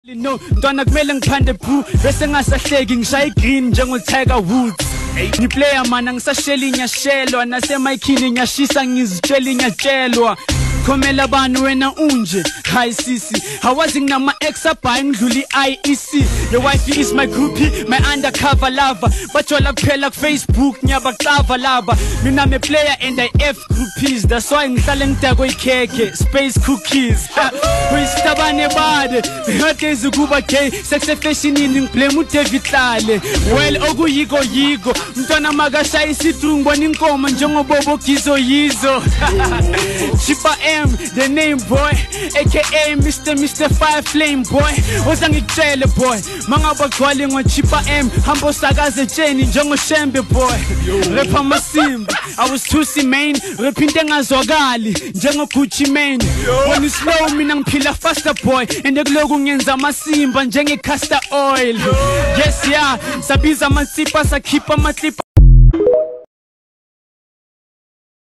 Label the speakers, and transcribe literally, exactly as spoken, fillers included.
Speaker 1: No, ntwana kumele ngiphande boo bese ngasahleki ngishaya green njengo Tiger Woods. Ni player mana ngisasheli nyashelwa nasemayikhini nyashisa ngizitshela nyatshelwa. Khomela bani wena unje hi sisi hawazi nginama ex abhayi ngidluli I E C. Your wife is my groupie, my undercover lover. Bajola kuphela ku Facebook nyaba xava laba. Mina me player and I F groupies. That's why ngihlale ngidako ikhekhe space cookies. Kuyistabane bade ngakeze kuba gay sex fashionini ngiblame uDavid Tlale. Well okuyiko yiko mntwana makashaya isithungu ngibona inkomo njengobobo gizo yizo. ChippaM, the name boy, aka Mister Mister Fire Flame boy. Oza ngikutshele boy, mangaba gcwale ngo ChippaM, hambo sakaze tsheni njengo Shembe boy. Rapper masimba, I was too main, rephinte ngazwakali njengo Gucci Mane. When you slow mina ngiphila faster boy, ende kuloku ngenza masimba njenge castor oil. Yes yeah, sabiza masipa sakhipha matlipa